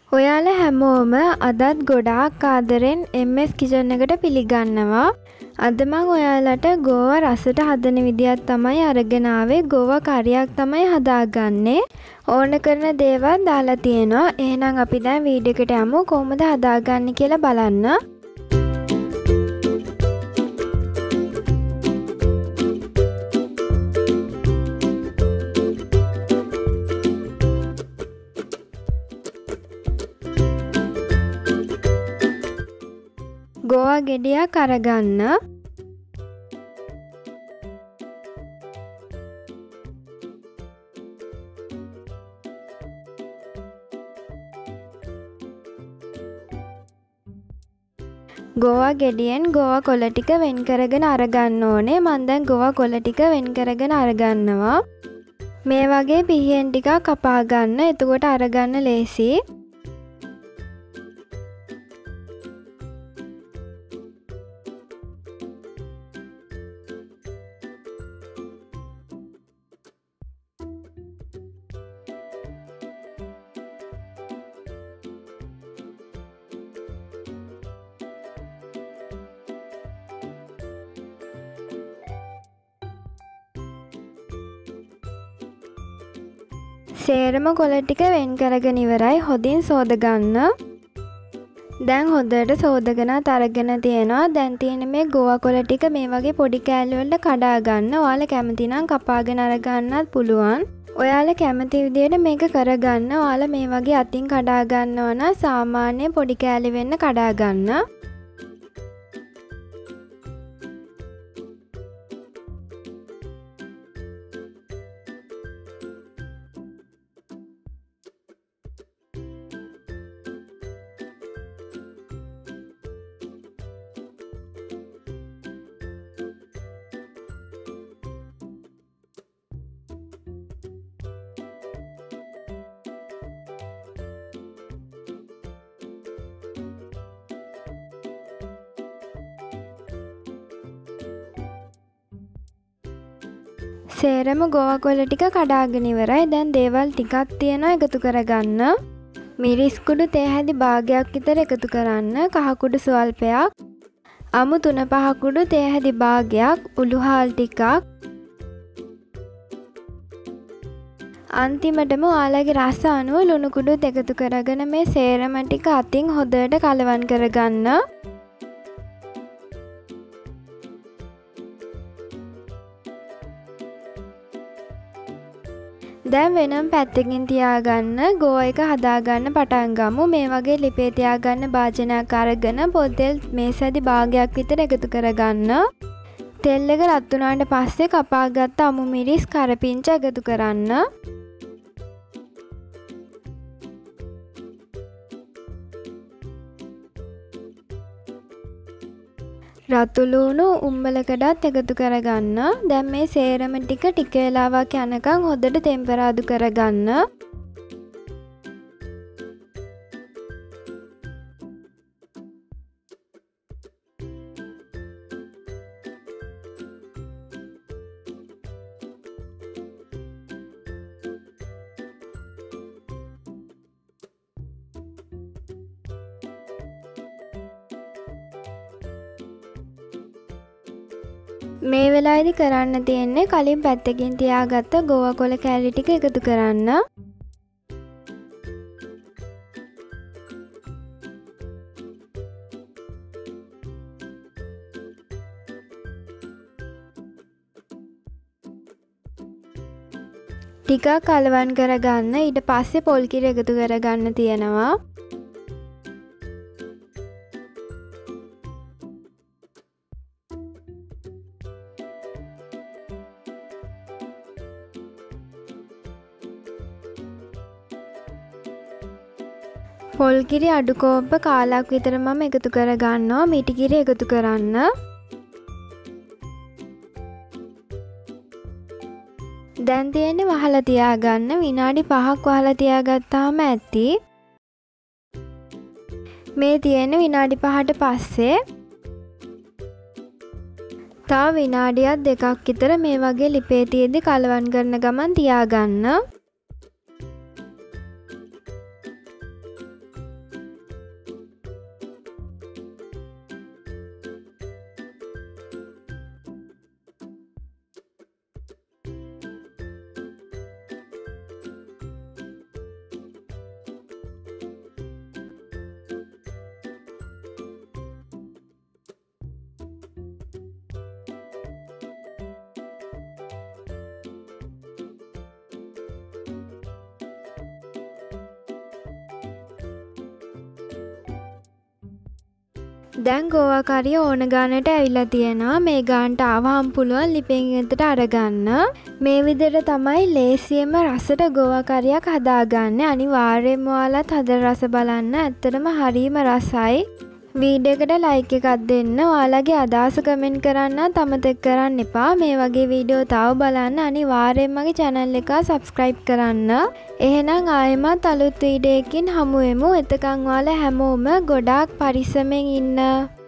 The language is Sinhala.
ඔයාලා හැමෝම අදත් ගොඩාක් ආදරෙන් MS කිචන් එකට පිළිගන්නවා. අද මම ඔයාලට ගෝවා රසට හදන විදියක් තමයි අරගෙන ආවේ. ගෝවා කරියක් තමයි හදාගන්නේ. ඕන කරන දේවල් දාලා තියෙනවා. එහෙනම් අපි දැන් වීඩියෝ එකට යමු කොහොමද හදාගන්නේ කියලා බලන්න. ගෝවා ගෙඩියක් අරගන්න. ගෝවා ගෙඩියෙන් ගෝවා කොළ ටික වෙන් කරගෙන අරගන්න ඕනේ. මම දැන් ගෝවා කොළ ටික වෙන් කරගෙන අරගන්නවා. මේ වගේ පිහියෙන් ටිකක් කපා ගන්න. එතකොට අරගන්න ලේසි. සේරම කොළ ටික වෙන් කරගෙන ඉවරයි. හොඳින් සෝද ගන්න. දැන් හොඳට සෝදගෙනත් අරගෙන තියෙනවා. දැන් තියෙන මේ ගෝවා කොළ ටික මේ වගේ පොඩි කෑලි වලට කඩා ගන්න. ඔයාලා කැමති නම් කපාගෙන අරගන්නත් පුළුවන්. ඔයාලා කැමති විදිහට මේක කරගන්න. ඔයාලා මේ වගේ අතින් කඩා ගන්නවා නම් සාමාන්‍ය පොඩි කෑලි වෙන්න කඩා ගන්න. සේරම ගෝවා කොළ ටික කඩාගෙන ඉවරයි. දැන් දේවල් ටිකක් තියෙනවා එකතු කරගන්න. මිරිස් කුඩු තේ හැඳි භාගයක් විතර එකතු කරන්න. කහ කුඩු ස්වල්පයක්. අමු 3-5 කුඩු තේ හැඳි භාගයක්. උළුහාල් ටිකක්. අන්තිමටම ඔයාලගේ රස අනුව ලුණු කුඩුත් එකතු කරගෙන මේ සේරම ටික අතින් හොඳට කලවම් කරගන්න. දැන් වෙනම පැත්තකින් තියාගන්න ගෝවා එක හදාගන්න පටන් ගමු. මේ වගේ ලිපේ තියාගන්න භාජනයක් අරගෙන පොතෙල් මේසැදි භාගයක් විතර එකතු කරගන්න. තෙල් එක රත් වුණාට පස්සේ කපාගත්ත අමු මිරිස් කරපිංච එකතු කරන්න. රතු ලුණු උම්බලකඩත් එකතු කරගන්න. දැන් මේ සේරම ටික වෙලාවක් යනකම් හොඳට ටෙම්පරාදු කරගන්න. මේ වෙලාවේදී කරන්න තියෙන්නේ කලින් පැත්තකින් තියාගත්ත ගෝවා කොළ කෑලි ටික එකතු කරන්න. ටිකක් කලවම් කරගන්න. ඊට පස්සේ පොල් කිරි එකතු කරගන්න තියෙනවා. පොල් කිරි අඩු කෝප්ප කාලක් විතර මම එකතු කරගන්නවා. මිටි කිරි එකතු කරන්න. දැන් තියෙන්නේ වහලා තියාගන්න. විනාඩි 5ක් වහලා තියාගත්තාම ඇති. මේ තියෙන්නේ විනාඩි 5ට පස්සේ. තව විනාඩියක් දෙකක් විතර මේ වගේ ලිපේ තියෙද්දි කලවම් කරන ගමන් තියාගන්න. දැන් ගෝවා කරිය ඕන ගානට ඇවිල්ලා තියෙනවා. මේ ගානට ආවහම පුළුවන් ලිපෙන් එතට අරගන්න. මේ විදිහට තමයි ලේසියෙන්ම රසට ගෝවා කරියක් හදාගන්නේ. අනිවාර්යයෙන්ම ඔයාලත් හදලා රස බලන්න. ඇත්තටම හරිම රසයි. වීඩියෝ එකට ලයික් එකක් දෙන්න. ඔයාලගේ අදහස කමෙන්ට් කරන්න අමතක කරන්න එපා. මේ වගේ වීඩියෝ තව බලන්න අනිවාර්යයෙන්ම මගේ channel එක subscribe කරන්න. එහෙනම් ආයෙමත් අලුත් වීඩියෝ එකකින් හමු වෙමු. එතකන් ඔයාලා හැමෝම ගොඩාක් පරිස්සමෙන් ඉන්න.